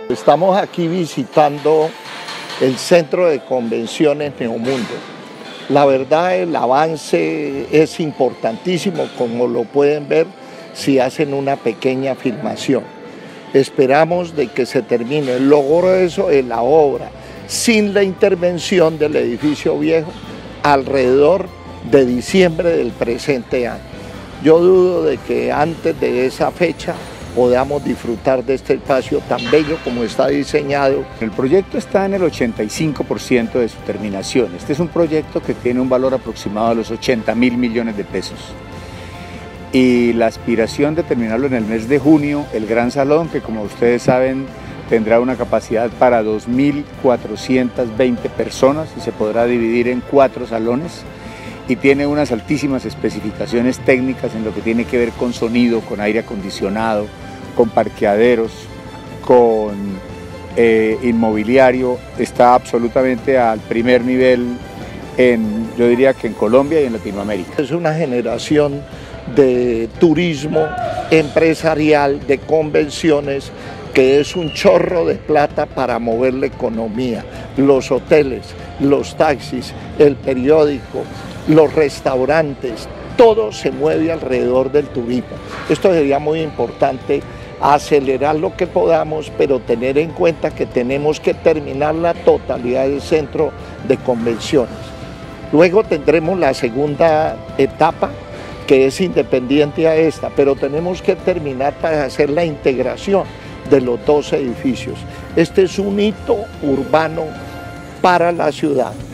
Estamos aquí visitando el centro de convenciones Neomundo. La verdad, el avance es importantísimo, como lo pueden ver si hacen una pequeña filmación. Esperamos de que se termine el grueso de la obra sin la intervención del edificio viejo alrededor de diciembre del presente año. Yo dudo de que antes de esa fecha podamos disfrutar de este espacio tan bello como está diseñado. El proyecto está en el 85% de su terminación. Este es un proyecto que tiene un valor aproximado de los 80.000 millones de pesos. Y la aspiración de terminarlo en el mes de junio, el Gran Salón, que como ustedes saben tendrá una capacidad para 2.420 personas y se podrá dividir en 4 salones y tiene unas altísimas especificaciones técnicas en lo que tiene que ver con sonido, con aire acondicionado, con parqueaderos, con inmobiliario. Está absolutamente al primer nivel yo diría que en Colombia y en Latinoamérica. Es una generación de turismo empresarial, de convenciones, que es un chorro de plata para mover la economía. Los hoteles, los taxis, el periódico, los restaurantes, todo se mueve alrededor del turismo. Esto sería muy importante, acelerar lo que podamos, pero tener en cuenta que tenemos que terminar la totalidad del centro de convenciones. Luego tendremos la segunda etapa, que es independiente a esta, pero tenemos que terminar para hacer la integración de los 2 edificios. Este es un hito urbano para la ciudad.